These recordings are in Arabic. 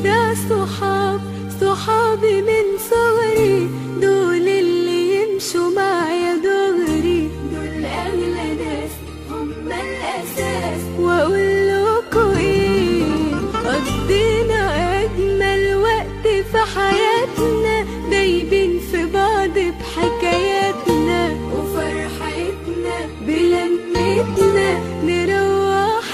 أجدع صحابي من صغري، دول اللي يمشوا معايا دغري، دول أغلى ناس هم الأساس. وأقول لكوا إيه، قضينا أجمل وقت في حياتنا، دايبين في بعض بحكاياتنا وفرحتنا بلمتنا، نروح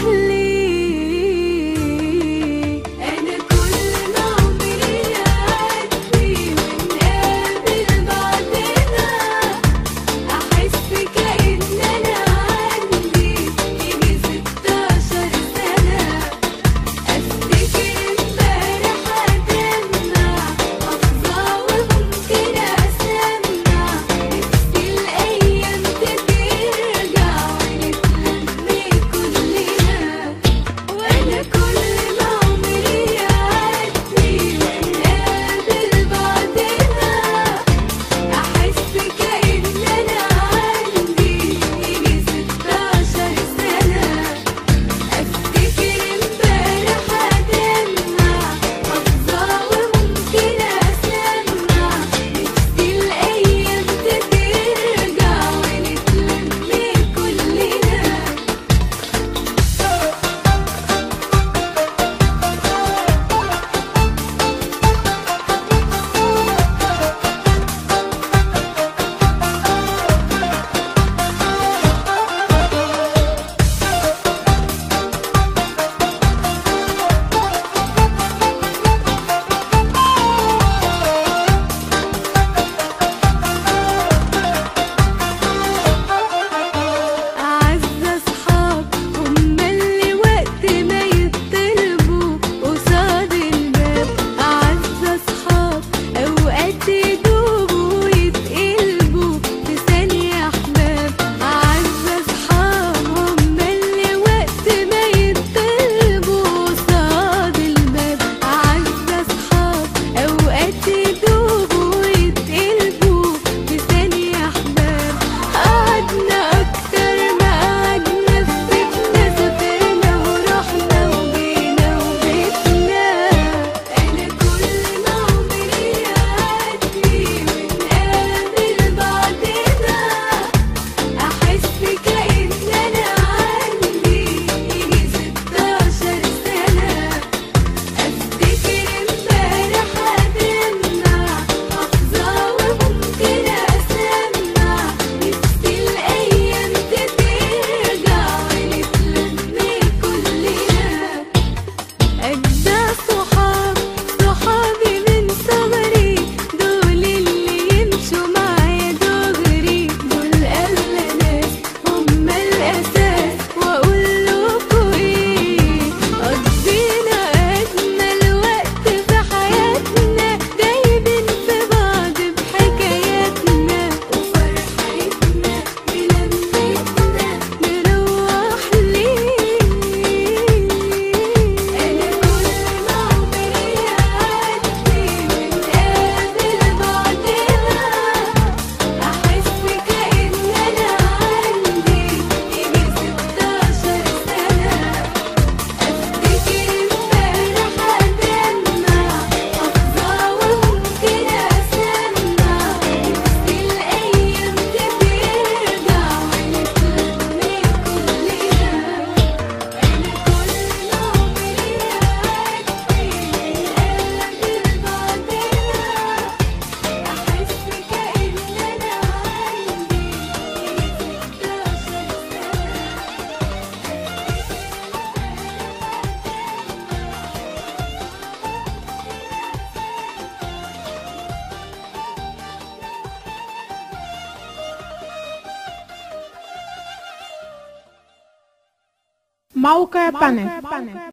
ليه. أنا كل ما عمري يعدي ونقابل بعضنا، أحس كأن أنا عندي يجي 16 سنة. أفتكر امبارح أدمع، أفضى وممكن أسمع نفسي الأيام ترجع ونتلم كلنا. وأنا كل ما عمري يعدي ونقابل بعضنا، أحس كأن أنا عندي يجي 16 سنة. أفتكر امبارح أدمع، أفضى وممكن أسمع نفسي الأيام ترجع ونتلم كلنا. أعز أصحاب هم اللي وقت ما يطلبوا قصاد الباب، أعز أصحاب أوقات يدوبوا ويتقلبوا في ثانية أحباب. أعز أصحاب هم اللي وقت ما يطلبوا قصاد الباب، أعز أصحاب أوقات يدوبوا ويتقلبوا في ثانية أحباب. قعدنا أكتر ما قعدنا في بيتنا، سافرنا ورحنا وجينا وبيتنا. أنا كل ما عمري يعدي ونقابل بعضنا، أحس كأن أنا عندي يجي 16 سنة. أفتكر امبارح أدمع، أفضى وممكن أسمع نفسي الأيام ترجع ونتلم كلنا. أجدع صحابي من صغري، دول اللي يمشوا معايا دغري، دول أغلى ناس هم الأساس. وأقول لكوا إيه، قضينا أجمل وقت في حياتنا، دايبين في بعض بحكاياتنا وفرحتنا بلمتنا، نروح ليه. أنا كل ما عمري يعدي ونقابل بعضنا، أحس كأن أنا عندي يجي 16 سنة. أفتكر امبارح أدمع، أفضى وممكن أسمع نفسي الأيام ترجع ونتلم كلنا. أنا كل ما عمري يعدي ونقابل بعضنا، أحس كأن أنا عندي يجي 16 موقع بانل.